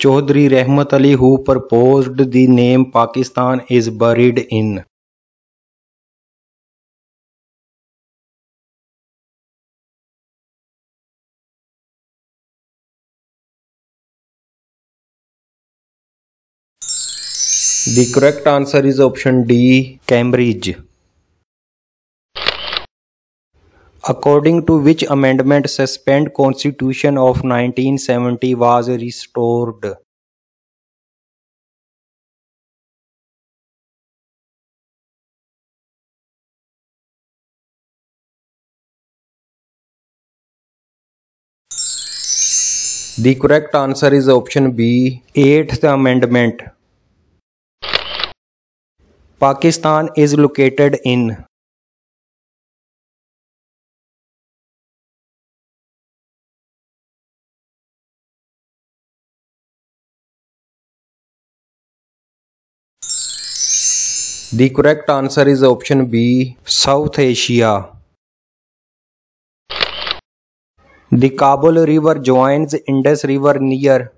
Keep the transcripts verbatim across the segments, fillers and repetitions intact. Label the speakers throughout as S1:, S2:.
S1: Chaudhry Rahmat Ali, who proposed the name Pakistan, is buried in. The correct answer is option D, Cambridge. According to which amendment suspend Constitution of nineteen seventy was restored? The correct answer is option B, eighth Amendment. Pakistan is located in. The correct answer is option B, South Asia. The Kabul River joins Indus River near.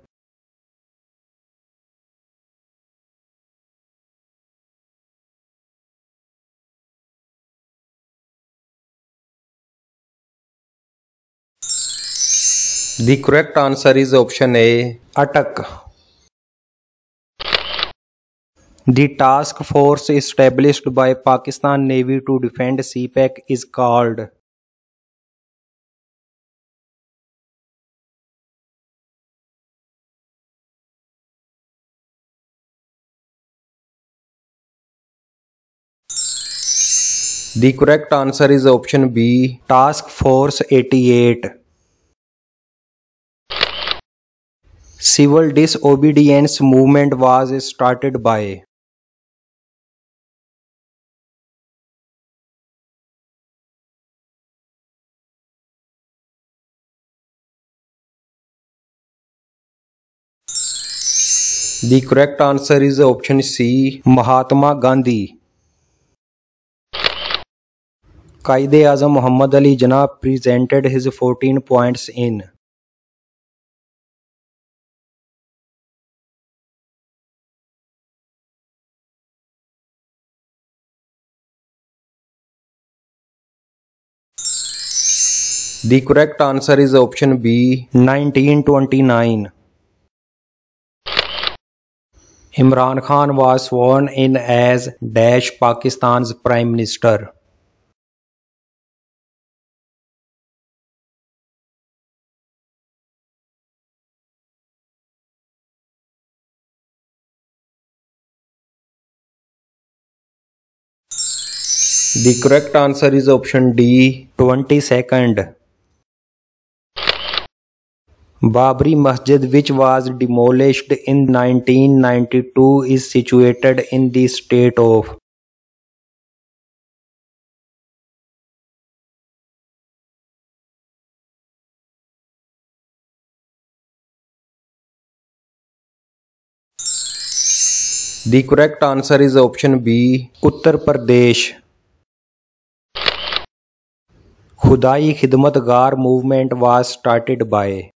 S1: The correct answer is option A, Attock. The task force established by Pakistan Navy to defend C PAC is called. The correct answer is option B, Task Force eighty-eight. Civil disobedience movement was started by. The correct answer is option C, Mahatma Gandhi. Quaid-e-Azam Muhammad Ali Jinnah presented his fourteen points in. The correct answer is option B, nineteen twenty-nine. Imran Khan was sworn in as Dash Pakistan's Prime Minister. The correct answer is option D, twenty-second. Babri Masjid, which was demolished in nineteen ninety-two, is situated in the state of. The correct answer is option B, Uttar Pradesh. Khudai Khidmatgar movement was started by.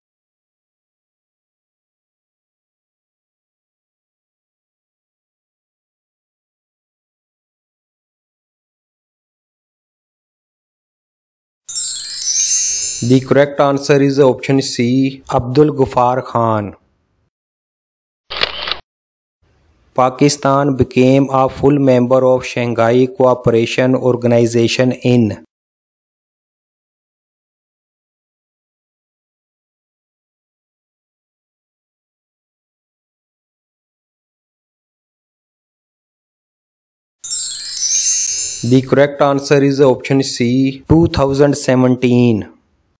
S1: The correct answer is option C, Abdul Ghaffar Khan. Pakistan became a full member of Shanghai Cooperation Organization in. The correct answer is option C, two thousand seventeen.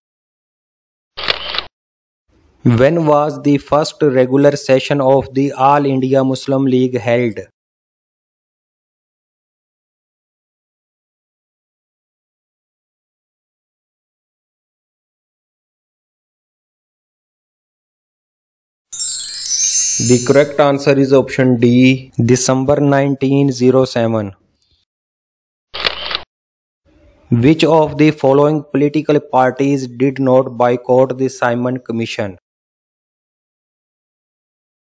S1: When was the first regular session of the All India Muslim League held? The correct answer is option D, December nineteen oh seven. Which of the following political parties did not boycott the Simon Commission?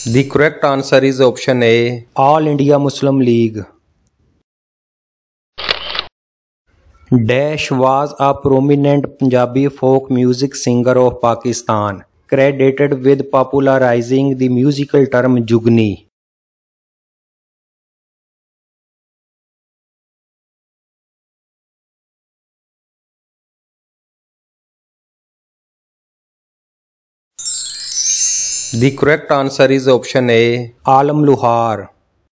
S1: The correct answer is option A, All India Muslim League. Dash was a prominent Punjabi folk music singer of Pakistan, credited with popularizing the musical term Jugni. The correct answer is option A, Alam Luhar.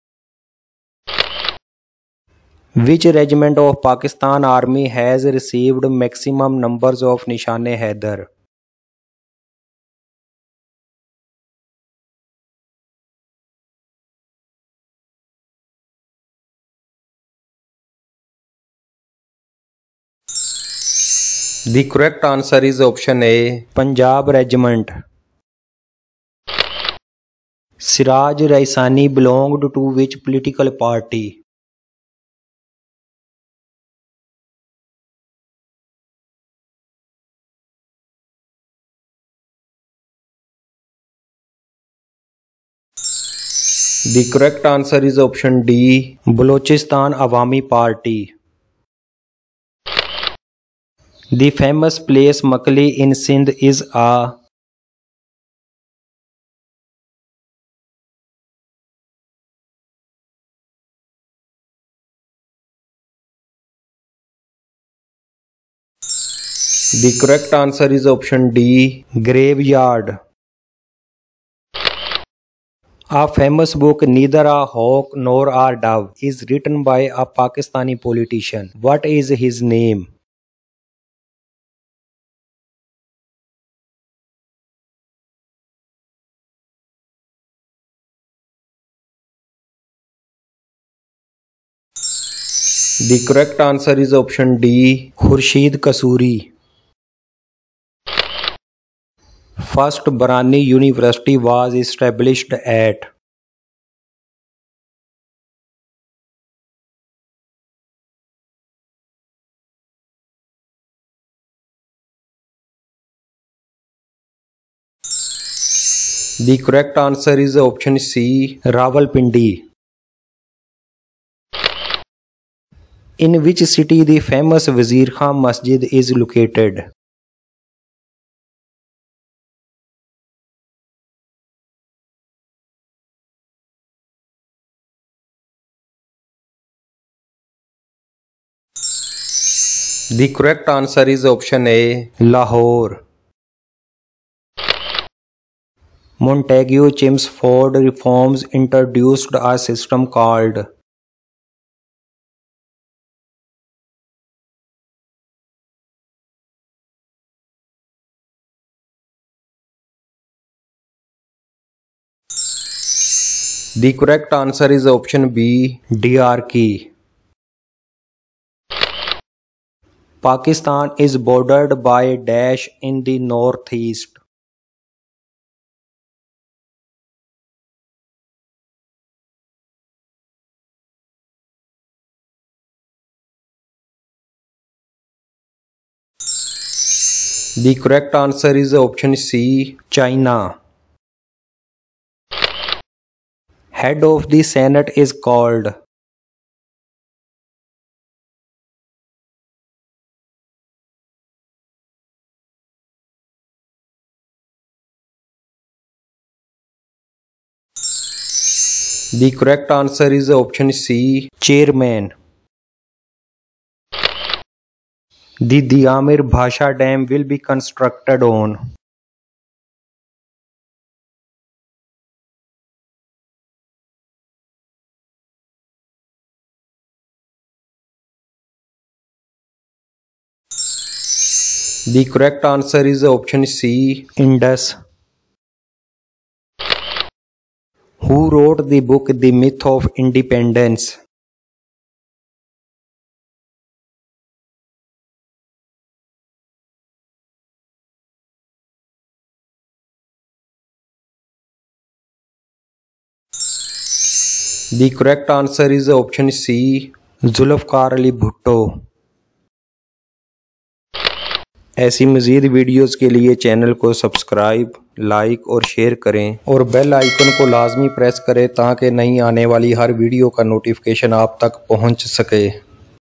S1: Which regiment of Pakistan Army has received maximum numbers of Nishan-e-Haider? The correct answer is option A, Punjab Regiment. Siraj Raisani belonged to which political party? The correct answer is option D, Balochistan Awami Party. The famous place Makli in Sindh is a The correct answer is option D, Graveyard. A famous book Neither a Hawk nor a Dove is written by a Pakistani politician. What is his name? The correct answer is option D, Khurshid Kasuri. First Barani University was established at The correct answer is option C, Rawalpindi. In which city the famous Wazir Khan Masjid is located? The correct answer is option A, Lahore. Montague Chelmsford reforms introduced a system called The correct answer is option B, Diarchy. Pakistan is bordered by dash in the northeast. The correct answer is option C, China. Head of the Senate is called The correct answer is option C, Chairman. The Diamir Bhasha Dam will be constructed on The correct answer is option C, Indus. Who wrote the book The Myth of Independence? The correct answer is option C, Zulfikar Ali Bhutto. ऐसी मज़ीद videos के लिए channel को subscribe, like और share करें और bell icon को लाजमी प्रेस करें ताकि नई आने वाली हर वीडियो का नोटिफिकेशन आप तक पहुंच सके।